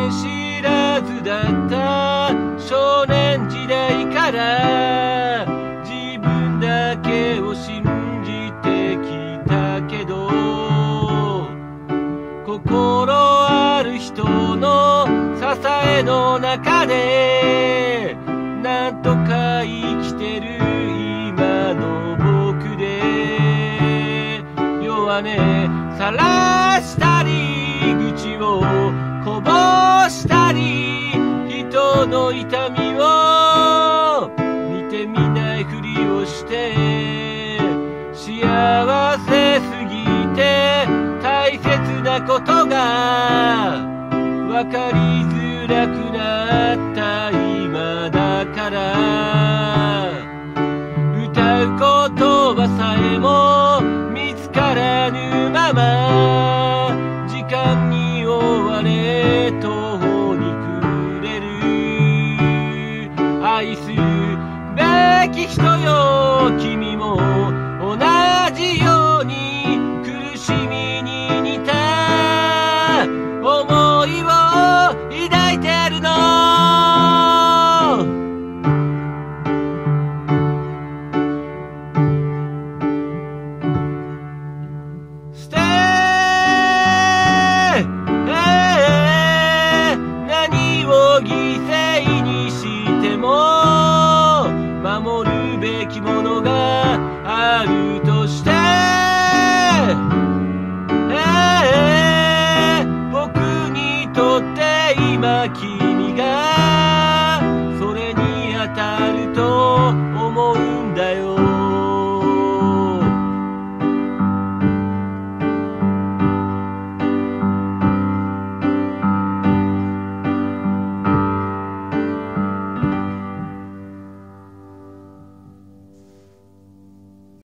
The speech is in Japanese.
見知らずだった少年時代から自分だけを信じてきたけど、心ある人の支えの中でなんとか生きてる今の僕で、弱音さらしたり愚痴をこぼしたり人の痛みを見てみないふりをして、幸せすぎて大切なことが分かりづらくなった今だから、歌う言葉さえも見つからぬまま時間に追われ途方に暮れる。愛すべき人よ君も同じように苦しみに似た思いを抱いてるの。ステ何を犠牲にしても守るべきものが